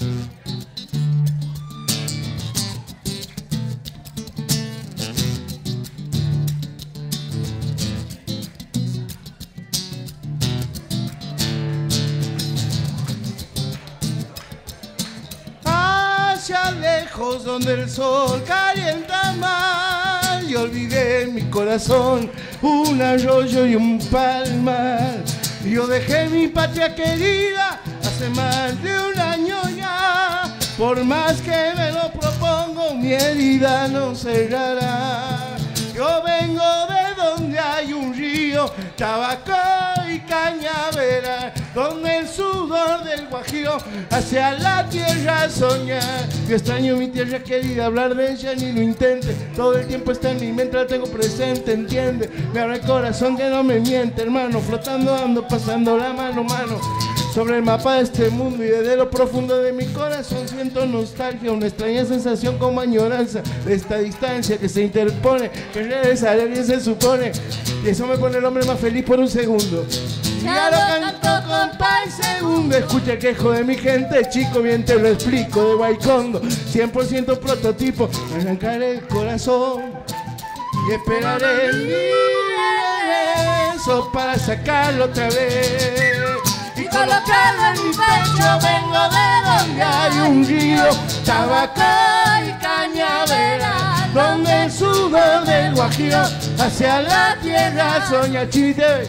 Hacia lejos donde el sol calienta mal, y olvidé en mi corazón un arroyo y un palmar. Yo dejé mi patria querida hace más de un año ya. Por más que me lo propongo, mi herida no cerrará. Yo vengo de donde hay un río, tabaco y cañaveral, donde el sudor del guajiro hacia la tierra soñar. Yo extraño mi tierra querida, hablar de ella ni lo intente. Todo el tiempo está en mi mente, la tengo presente, entiende. Me abre el corazón que no me miente, hermano. Flotando ando, pasando la mano, mano sobre el mapa de este mundo, y desde lo profundo de mi corazón siento nostalgia, una extraña sensación como añoranza de esta distancia que se interpone, que regresaré bien se supone, y eso me pone el hombre más feliz por un segundo. Ya lo canto compa y segundo, escucha el quejo de mi gente, chico, bien te lo explico, de Guaycondo, 100% prototipo, me arrancaré el corazón y esperaré el regreso para sacarlo otra vez. Y colocarlo en mi pecho, vengo de donde hay un río, tabaco y cañaveral, donde el sudor del guajiro hacia la tierra soña. Chiste.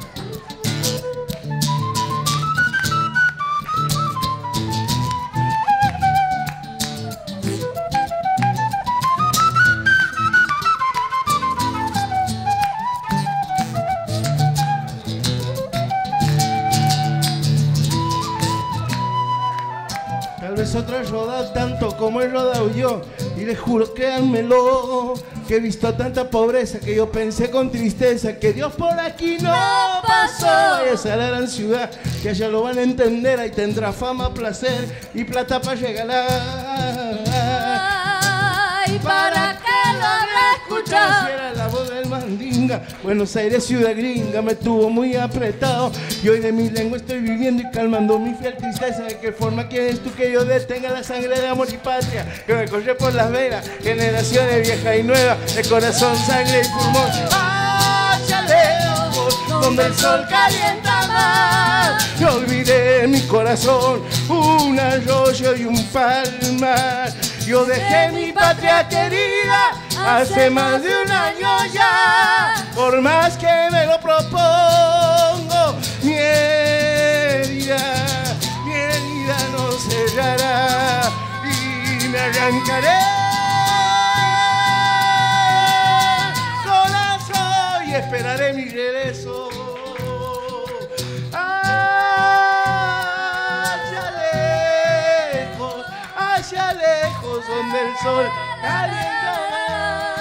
Tal vez otro ha rodado tanto como he rodado yo, y les juro, créanmelo, que he visto tanta pobreza que yo pensé con tristeza que Dios por aquí no pasó. Y esa la gran ciudad, que allá lo van a entender, ahí tendrá fama, placer y plata para regalar. Ay, para que lo habrá escuchado. Si era la voz del mandinga, Buenos Aires, ciudad gringa, me tuvo muy apretado. Y hoy de mi lengua estoy viviendo y calmando mi fiel tristeza. ¿De qué forma quieres tú que yo detenga la sangre de amor y patria que me corre por las venas? Generaciones viejas y nuevas, de corazón, sangre y pulmón. Hacia lejos, donde el sol calienta más, yo olvidé en mi corazón un arroyo y un palmar. Yo dejé mi patria querida hace más de un año ya. Por más que me lo propongo, mi herida no cerrará y me arrancaré corazón y esperaré mi regreso. Hacia lejos donde el sol calienta.